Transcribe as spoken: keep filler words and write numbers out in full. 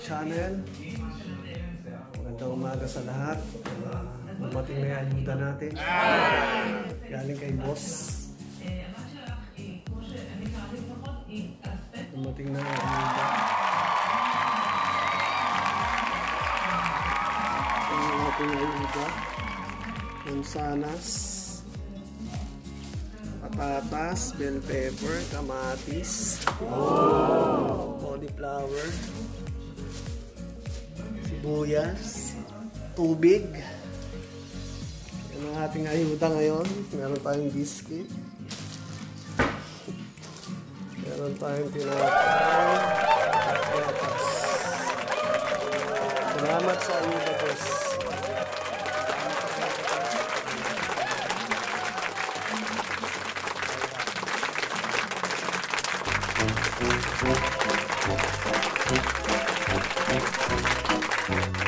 channel. Magandang umaga sa lahat. Uh, Dumating na yung ayuda natin. Galing kay boss. Dumating na yung ayuda. Ang ating ayuda. Mansanas, patatas, bell pepper, kamatis, oh. Cauliflower, sibuyas, tubig. Yan ang ating ayuda ngayon. Meron tayong biscuit, meron tayong tinapay, patatas. Salamat sa ayuda, boss. Thank you.